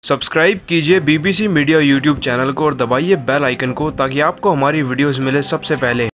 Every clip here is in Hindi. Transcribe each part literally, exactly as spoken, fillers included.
सब्सक्राइब कीजिए बीबीसी मीडिया यूट्यूब चैनल को और दबाइए बेल आइकन को ताकि आपको हमारी वीडियोस मिले सबसे पहले।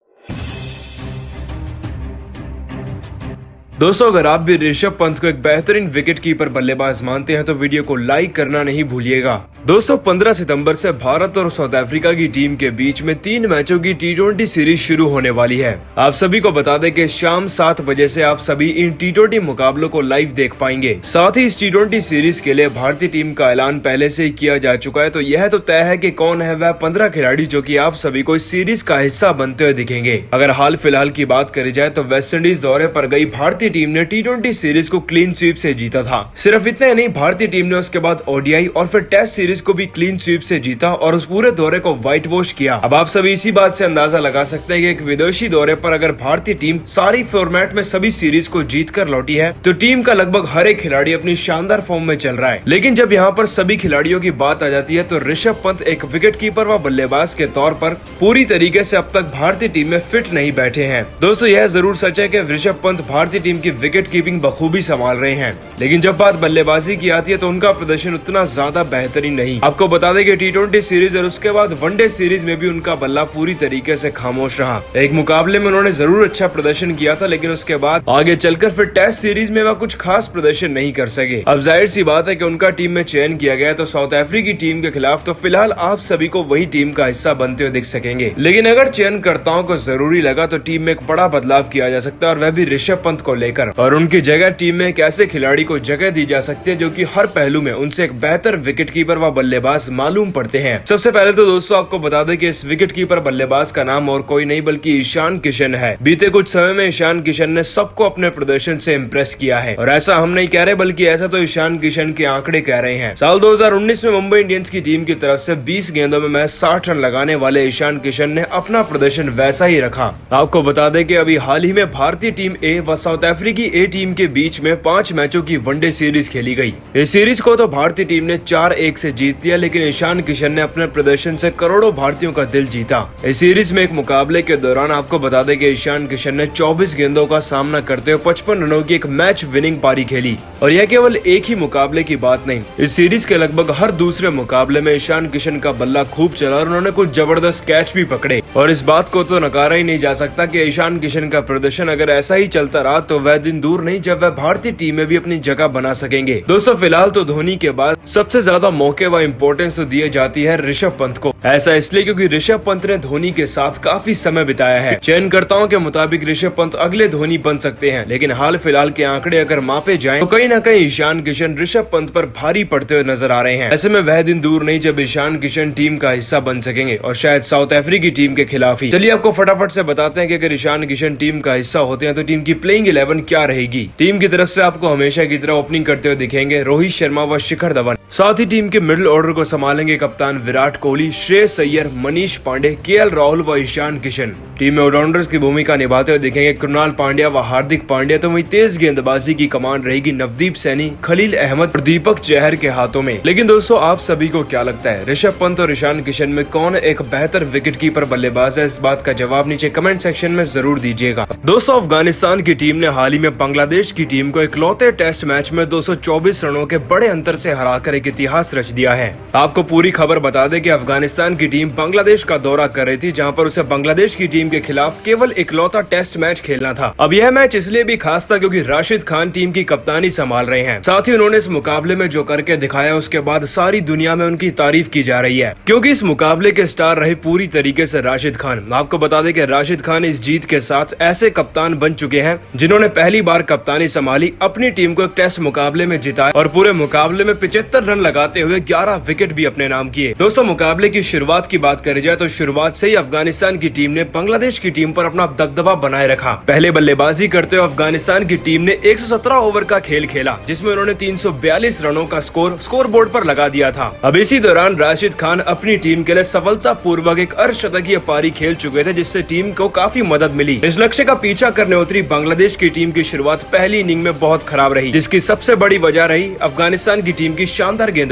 दोस्तों, अगर आप भी ऋषभ पंत को एक बेहतरीन विकेट कीपर बल्लेबाज मानते हैं तो वीडियो को लाइक करना नहीं भूलिएगा। दोस्तों, पंद्रह सितंबर से भारत और साउथ अफ्रीका की टीम के बीच में तीन मैचों की टी ट्वेंटी सीरीज शुरू होने वाली है। आप सभी को बता दें कि शाम सात बजे से आप सभी इन टी ट्वेंटी मुकाबलों को लाइव देख पाएंगे। साथ ही इस टी ट्वेंटी सीरीज के लिए भारतीय टीम का ऐलान पहले से ही किया जा चुका है, तो यह तो तय है कि कौन है वह पंद्रह खिलाड़ी जो कि आप सभी को इस सीरीज का हिस्सा बनते हुए दिखेंगे। अगर हाल फिलहाल की बात करी जाए तो वेस्टइंडीज दौरे पर गई भारतीय टीम ने टी ट्वेंटी सीरीज को क्लीन स्वीप से जीता था। सिर्फ इतना नहीं, भारतीय टीम ने उसके बाद ओडीआई और फिर टेस्ट सीरीज को भी क्लीन स्वीप से जीता और उस पूरे दौरे को व्हाइट वॉश किया। अब आप सभी इसी बात से अंदाजा लगा सकते हैं कि एक विदेशी दौरे पर अगर भारतीय टीम सारी फॉर्मेट में सभी सीरीज को जीत कर लौटी है तो टीम का लगभग हर एक खिलाड़ी अपनी शानदार फॉर्म में चल रहा है। लेकिन जब यहाँ पर सभी खिलाड़ियों की बात आ जाती है तो ऋषभ पंत एक विकेट कीपर व बल्लेबाज के तौर पर पूरी तरीके से अब तक भारतीय टीम में फिट नहीं बैठे हैं। दोस्तों, यह जरूर सच है कि ऋषभ पंत भारतीय टीम की विकेट कीपिंग बखूबी संभाल रहे हैं, लेकिन जब बात बल्लेबाजी की आती है तो उनका प्रदर्शन उतना ज्यादा बेहतरीन नहीं। आपको बता दें कि टी ट्वेंटी सीरीज और उसके बाद वनडे सीरीज में भी उनका बल्ला पूरी तरीके से खामोश रहा। एक मुकाबले में उन्होंने जरूर अच्छा प्रदर्शन किया था, लेकिन उसके बाद आगे चलकर फिर टेस्ट सीरीज में वह कुछ खास प्रदर्शन नहीं कर सके। अब जाहिर सी बात है कि उनका टीम में चयन किया गया तो साउथ अफ्रीकी टीम के खिलाफ, तो फिलहाल आप सभी को वही टीम का हिस्सा बनते हुए दिख सकेंगे। लेकिन अगर चयनकर्ताओं को जरूरी लगा तो टीम में एक बड़ा बदलाव किया जा सकता है, और वह भी ऋषभ पंत को लेकर, और उनकी जगह टीम में एक ऐसे खिलाड़ी को जगह दी जा सकती है जो कि हर पहलू में उनसे एक बेहतर विकेट कीपर व बल्लेबाज मालूम पड़ते हैं। सबसे पहले तो दोस्तों आपको बता दें कि इस विकेट कीपर बल्लेबाज का नाम और कोई नहीं बल्कि ईशान किशन है। बीते कुछ समय में ईशान किशन ने सबको अपने प्रदर्शन से इम्प्रेस किया है, और ऐसा हम नहीं कह रहे बल्कि ऐसा तो ईशान किशन के आंकड़े कह रहे हैं। साल दो हज़ार उन्नीस में मुंबई इंडियंस की टीम की तरफ से बीस गेंदों में महज साठ रन लगाने वाले ईशान किशन ने अपना प्रदर्शन वैसा ही रखा। आपको बता दें कि अभी हाल ही में भारतीय टीम ए व साउथ अफ्रीकी ए टीम के बीच में पांच मैचों की वनडे सीरीज खेली गई। इस सीरीज को तो भारतीय टीम ने चार एक से जीत लिया, लेकिन ईशान किशन ने अपने प्रदर्शन से करोड़ों भारतीयों का दिल जीता। इस सीरीज में एक मुकाबले के दौरान आपको बता दें कि ईशान किशन ने चौबीस गेंदों का सामना करते हुए पचपन रनों की एक मैच विनिंग पारी खेली, और यह केवल एक ही मुकाबले की बात नहीं। इस सीरीज के लगभग हर दूसरे मुकाबले में ईशान किशन का बल्ला खूब चला और उन्होंने कुछ जबरदस्त कैच भी पकड़े, और इस बात को तो नकारा ही नहीं जा सकता कि ईशान किशन का प्रदर्शन अगर ऐसा ही चलता रहा तो वह दिन दूर नहीं जब वह भारतीय टीम में भी अपनी जगह बना सकेंगे। दोस्तों, फिलहाल तो धोनी के बाद सबसे ज्यादा मौके व इम्पोर्टेंस तो दिए जाती है ऋषभ पंत को। ऐसा इसलिए क्योंकि ऋषभ पंत ने धोनी के साथ काफी समय बिताया है। चयनकर्ताओं के मुताबिक ऋषभ पंत अगले धोनी बन सकते हैं, लेकिन हाल फिलहाल के आंकड़े अगर मापे जाएं तो कहीं न कहीं ईशान किशन ऋषभ पंत पर भारी पड़ते हुए नजर आ रहे हैं। ऐसे में वह दिन दूर नहीं जब ईशान किशन टीम का हिस्सा बन सकेंगे, और शायद साउथ अफ्रीकी टीम के खिलाफ ही। चलिए आपको फटाफट से बताते हैं कि अगर ईशान किशन टीम का हिस्सा होते हैं तो टीम की प्लेइंग इलेवन क्या रहेगी। टीम की तरफ से आपको हमेशा की तरह ओपनिंग करते हुए दिखेंगे रोहित शर्मा व शिखर धवन। साथ ही टीम के मिडिल ऑर्डर को संभालेंगे कप्तान विराट कोहली, श्रेयस अय्यर, मनीष पांडे, केएल राहुल व ईशान किशन। टीम में ऑलराउंडर्स की भूमिका निभाते हुए दिखेंगे कृणाल पांड्या व हार्दिक पांड्या। तो वहीं तेज गेंदबाजी की कमान रहेगी नवदीप सैनी, खलील अहमद और दीपक चहर के हाथों में। लेकिन दोस्तों, आप सभी को क्या लगता है, ऋषभ पंत और ईशान किशन में कौन एक बेहतर विकेट कीपर बल्लेबाज है? इस बात का जवाब नीचे कमेंट सेक्शन में जरूर दीजिएगा। दोस्तों, अफगानिस्तान की टीम ने हाल ही में बांग्लादेश की टीम को इकलौते टेस्ट मैच में दो सौ चौबीस रनों के बड़े अंतर से हराकर एक इतिहास रच दिया है। आपको पूरी खबर बता दें कि अफगानिस्तान की टीम बांग्लादेश का दौरा कर रही थी, जहां पर उसे बांग्लादेश की टीम के खिलाफ केवल इकलौता टेस्ट मैच खेलना था। अब यह मैच इसलिए भी खास था क्योंकि राशिद खान टीम की कप्तानी संभाल रहे हैं। साथ ही उन्होंने इस मुकाबले में जो करके दिखाया उसके बाद सारी दुनिया में उनकी तारीफ की जा रही है, क्योंकि इस मुकाबले के स्टार रहे पूरी तरीके से राशिद खान। आपको बता दें कि राशिद खान इस जीत के साथ ऐसे कप्तान बन चुके हैं जिन्होंने पहली बार कप्तानी संभाली, अपनी टीम को एक टेस्ट मुकाबले में जिताया और पूरे मुकाबले में पिछहत्तर रन लगाते हुए ग्यारह विकेट भी अपने नाम किए। दोस्तों, मुकाबले की शुरुआत की बात करी जाए तो शुरुआत से ही अफगानिस्तान की टीम ने बांग्लादेश की टीम पर अपना दबदबा बनाए रखा। पहले बल्लेबाजी करते हुए अफगानिस्तान की टीम ने एक सौ सत्रह ओवर का खेल खेला, जिसमें उन्होंने तीन सौ बयालीस रनों का स्कोर स्कोर बोर्ड पर लगा दिया था। अब इसी दौरान राशिद खान अपनी टीम के लिए सफलता पूर्वक एक अर्धशतकीय पारी खेल चुके थे, जिससे टीम को काफी मदद मिली। इस लक्ष्य का पीछा करने उतरी बांग्लादेश की टीम की शुरुआत पहली इनिंग में बहुत खराब रही, जिसकी सबसे बड़ी वजह रही अफगानिस्तान की टीम की शानदार गेंदबाजी।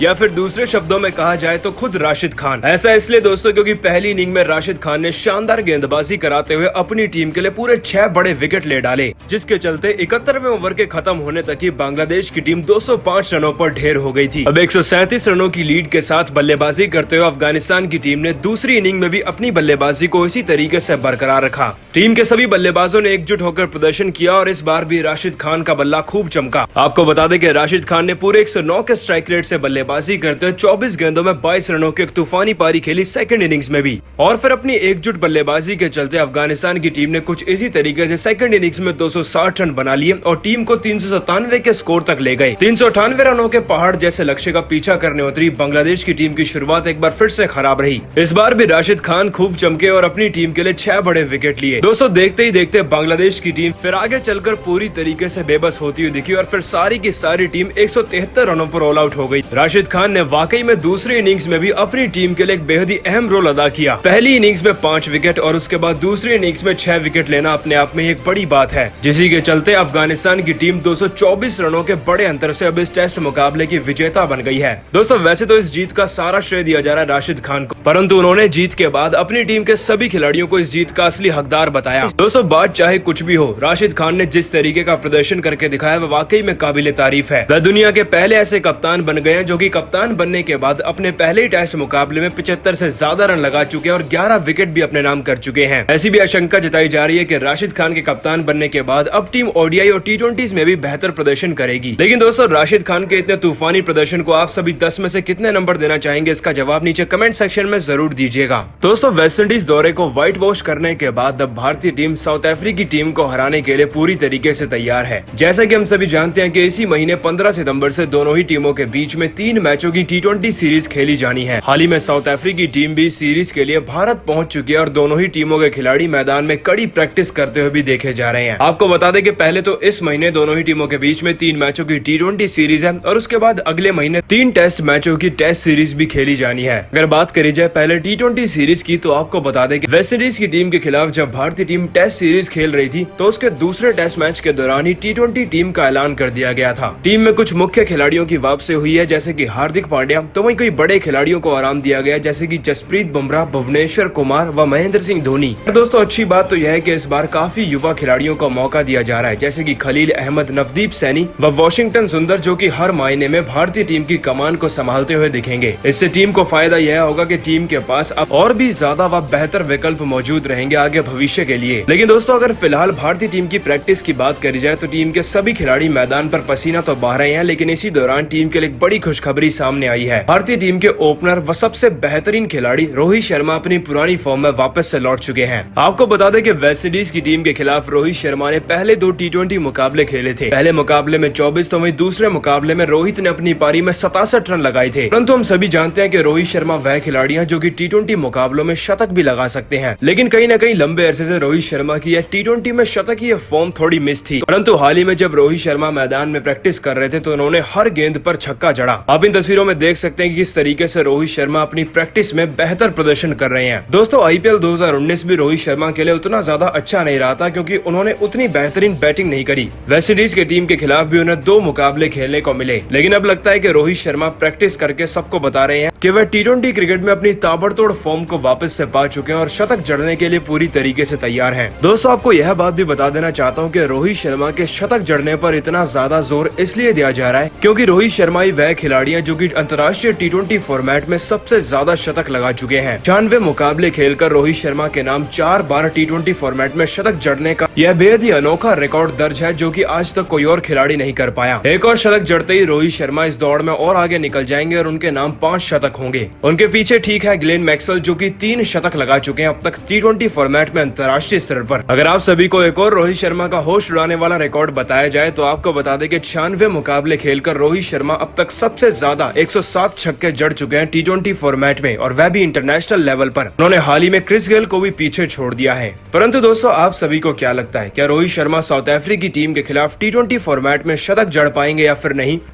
या फिर दूसरे शब्दों में कहा जाए तो खुद राशिद खान। ऐसा इसलिए दोस्तों क्योंकि पहली इनिंग में राशिद खान ने शानदार गेंदबाजी कराते हुए अपनी टीम के लिए पूरे छह बड़े विकेट ले डाले, जिसके चलते इकहत्तरवें ओवर के खत्म होने तक ही बांग्लादेश की टीम दो सौ पाँच रनों पर ढेर हो गई थी। अब एक सौ सैंतीस रनों की लीड के साथ बल्लेबाजी करते हुए अफगानिस्तान की टीम ने दूसरी इनिंग में भी अपनी बल्लेबाजी को इसी तरीके से बरकरार रखा। टीम के सभी बल्लेबाजों ने एकजुट होकर प्रदर्शन किया और इस बार भी राशिद खान का बल्ला खूब चमका। आपको बता दें कि राशिद खान ने पूरे एक सौ नौ के स्ट्राइक रेट से बल्लेबाजी करते हुए चौबीस गेंदों में बाईस रनों की एक तूफानी पारी खेली सेकंड इनिंग्स में भी, और फिर अपनी एकजुट बल्लेबाजी के चलते अफगानिस्तान की टीम ने कुछ इसी तरीके से सेकंड इनिंग्स में दो सौ साठ रन बना लिए और टीम को तीन सौ सत्तानवे के स्कोर तक ले गए। तीन सौ अठानवे रनों के पहाड़ जैसे लक्ष्य का पीछा करने उतरी बांग्लादेश की टीम की शुरुआत एक बार फिर से खराब रही। इस बार भी राशिद खान खूब चमके और अपनी टीम के लिए छह बड़े विकेट लिए। दोस्तों देखते ही देखते बांग्लादेश की टीम फिर आगे चलकर पूरी तरीके से बेबस होती हुई दिखी और फिर सारी की सारी टीम एक सौ तिहत्तर रनों पर ऑल आउट हो गई। राशिद खान ने वाकई में दूसरी इनिंग्स में भी अपनी टीम के लिए एक बेहद ही अहम रोल अदा किया। पहली इनिंग्स में पांच विकेट और उसके बाद दूसरी इनिंग्स में छह विकेट लेना अपने आप में एक बड़ी बात है, जिसी के चलते अफगानिस्तान की टीम दो सौ चौबीस रनों के बड़े अंतर से अब इस टेस्ट मुकाबले की विजेता बन गई है। दोस्तों वैसे तो इस जीत का सारा श्रेय दिया जा रहा है राशिद खान को, परंतु उन्होंने जीत के बाद अपनी टीम के सभी खिलाड़ियों को इस जीत का असली हकदार बताया। दोस्तों बात चाहे कुछ भी हो, राशिद खान ने जिस तरीके का प्रदर्शन करके दिखाया वह वाकई में काबिले तारीफ है। वह दुनिया के पहले ऐसे कप्तान बन गए हैं जो कि कप्तान बनने के बाद अपने पहले ही टेस्ट मुकाबले में पचहत्तर से ज्यादा रन लगा चुके हैं और ग्यारह विकेट भी अपने नाम कर चुके हैं। ऐसी भी आशंका जताई जा रही है कि राशिद खान के कप्तान बनने के बाद अब टीम ओडीआई और टी ट्वेंटी में भी बेहतर प्रदर्शन करेगी। लेकिन दोस्तों राशिद खान के इतने तूफानी प्रदर्शन को आप सभी दस में से कितने नंबर देना चाहेंगे, इसका जवाब नीचे कमेंट सेक्शन में जरूर दीजिएगा। दोस्तों वेस्टइंडीज दौरे को व्हाइट वॉश करने के बाद अब भारतीय टीम साउथ अफ्रीकी टीम को हराने के लिए पूरी तरीके से तैयार है। जैसा कि हम सभी जानते हैं कि इसी महीने पंद्रह सितंबर से दोनों ही टीमों के बीच में तीन मैचों की टी ट्वेंटी सीरीज खेली जानी है। हाल ही में साउथ अफ्रीकी टीम भी सीरीज के लिए भारत पहुंच चुकी है और दोनों ही टीमों के खिलाड़ी मैदान में कड़ी प्रैक्टिस करते हुए भी देखे जा रहे हैं। आपको बता दें कि पहले तो इस महीने दोनों ही टीमों के बीच में तीन मैचों की टी ट्वेंटी सीरीज है और उसके बाद अगले महीने तीन टेस्ट मैचों की टेस्ट सीरीज भी खेली जानी है। अगर बात करी जाए पहले टी ट्वेंटी सीरीज की, तो आपको बता दें कि वेस्टइंडीज की टीम के खिलाफ जब भारतीय टीम टेस्ट सीरीज खेल रही थी तो उसके दूसरे टेस्ट मैच के दौरान ही टी ट्वेंटी टीम का ऐलान कर दिया गया था। टीम में कुछ मुख्य खिलाड़ियों की वापसी हुई है जैसे कि हार्दिक पांड्या, तो वहीं कई बड़े खिलाड़ियों को आराम दिया गया जैसे कि जसप्रीत बुमराह, भुवनेश्वर कुमार व महेंद्र सिंह धोनी। दोस्तों अच्छी बात तो यह है कि इस बार काफी युवा खिलाड़ियों को मौका दिया जा रहा है जैसे कि खलील अहमद, नवदीप सैनी व वॉशिंगटन सुंदर, जो कि हर मायने में भारतीय टीम की कमान को संभालते हुए दिखेंगे। इससे टीम को फायदा यह होगा कि टीम के पास अब और भी ज्यादा व बेहतर विकल्प मौजूद रहेंगे आगे भविष्य के लिए। लेकिन दोस्तों अगर फिलहाल भारतीय टीम की प्रैक्टिस की बात करी जाए तो टीम के सभी खिलाड़ी मैदान पर पसीना तो बहा रहे हैं, लेकिन इसी दौरान टीम के लिए एक बड़ी खुशखबरी सामने आई है। भारतीय टीम के ओपनर व सबसे बेहतरीन खिलाड़ी रोहित शर्मा अपनी पुरानी फॉर्म में वापस से लौट चुके हैं। आपको बता दें कि वेस्टइंडीज की टीम के खिलाफ रोहित शर्मा ने पहले दो टी ट्वेंटी मुकाबले खेले थे। पहले मुकाबले में चौबीस तो वहीं दूसरे मुकाबले में रोहित ने अपनी पारी में सतासठ रन लगाए थे। परंतु हम सभी जानते हैं कि रोहित शर्मा वह खिलाड़ी हैं जो कि टी ट्वेंटी मुकाबलों में शतक भी लगा सकते हैं, लेकिन कहीं न कहीं लंबे अरसे से रोहित शर्मा की टी ट्वेंटी में शतक की फॉर्म थोड़ी मिस थी। परंतु हाल ही में जब रोहित शर्मा मैदान में प्रैक्टिस कर रहे थे तो उन्होंने हर गेंद पर छक्का जड़ा। आप इन तस्वीरों में देख सकते हैं कि किस तरीके से रोहित शर्मा अपनी प्रैक्टिस में बेहतर प्रदर्शन कर रहे हैं। दोस्तों आईपीएल दो हज़ार उन्नीस भी रोहित शर्मा के लिए उतना ज्यादा अच्छा नहीं रहा था क्योंकि उन्होंने उतनी बेहतरीन बैटिंग नहीं करी। वेस्टइंडीज की टीम के खिलाफ भी उन्हें दो मुकाबले खेलने को मिले, लेकिन अब लगता है कि रोहित शर्मा प्रैक्टिस करके सबको बता रहे हैं कि वह टी ट्वेंटी क्रिकेट में अपनी ताबड़तोड़ फॉर्म को वापस से पा चुके हैं और शतक जड़ने के लिए पूरी तरीके से तैयार हैं। दोस्तों आपको यह बात भी बता देना चाहता हूं कि रोहित शर्मा के शतक जड़ने पर इतना ज्यादा जोर इसलिए दिया जा रहा है क्योंकि रोहित शर्मा ही वह खिलाड़ी हैं जो कि अंतर्राष्ट्रीय टी ट्वेंटी फॉर्मेट में सबसे ज्यादा शतक लगा चुके हैं। छियानवे मुकाबले खेलकर रोहित शर्मा के नाम चार बार टी ट्वेंटी फॉर्मेट में शतक जड़ने का यह बेहद ही अनोखा रिकॉर्ड दर्ज है जो कि आज तक कोई और खिलाड़ी नहीं कर पाया। एक और शतक जड़ते ही रोहित शर्मा इस दौड़ में और आगे निकल जाएंगे और उनके नाम पांच शतक होंगे। उनके पीछे ठीक है ग्लेन मैक्सवेल जो कि तीन शतक लगा चुके हैं अब तक टी ट्वेंटी फॉर्मेट में अंतर्राष्ट्रीय स्तर पर। अगर आप सभी को एक और रोहित शर्मा का होश उड़ाने वाला रिकॉर्ड बताया जाए तो आपको बता दें कि छियानवे मुकाबले खेलकर रोहित शर्मा अब तक सबसे ज्यादा एक सौ सात छक्के जड़ चुके हैं टी ट्वेंटी फॉर्मेट में और वह भी इंटरनेशनल लेवल पर। उन्होंने हाल ही में क्रिस गेल को भी पीछे छोड़ दिया है। परंतु दोस्तों आप सभी को क्या लगता है, क्या रोहित शर्मा साउथ अफ्रीकी टीम के खिलाफ टी ट्वेंटी फॉर्मेट में शतक जड़ पाएंगे या फिर नहीं?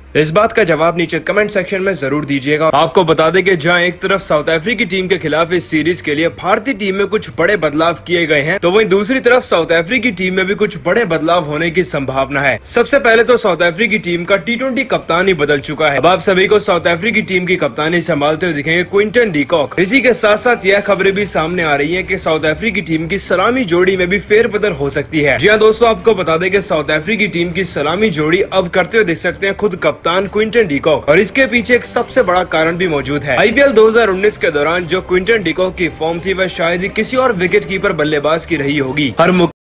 इस बात का जवाब नीचे कमेंट सेक्शन में जरूर दीजिएगा। आपको बता दें कि जहां एक तरफ साउथ अफ्रीकी टीम के खिलाफ इस सीरीज के लिए भारतीय टीम में कुछ बड़े बदलाव किए गए हैं, तो वहीं दूसरी तरफ साउथ अफ्रीकी टीम में भी कुछ बड़े बदलाव होने की संभावना है। सबसे पहले तो साउथ अफ्रीकी टीम का टी ट्वेंटी कप्तान ही बदल चुका है। अब आप सभी को साउथ अफ्रीकी टीम की कप्तानी संभालते हुए दिखेंगे क्विंटन डी कॉक। इसी के साथ साथ यह खबरें भी सामने आ रही है कि साउथ अफ्रीकी टीम की सलामी जोड़ी में भी फेरबदल हो सकती है। जी हाँ दोस्तों, आपको बता दें कि साउथ अफ्रीकी टीम की सलामी जोड़ी अब करते हुए देख सकते हैं खुद कप्तान क्विंटन डी कॉक, और इसके पीछे एक सबसे बड़ा कारण भी मौजूद है। आईपीएल दो हज़ार उन्नीस के दौरान जो क्विंटन डी कॉक की फॉर्म थी वह शायद ही किसी और विकेट कीपर बल्लेबाज की रही होगी। हर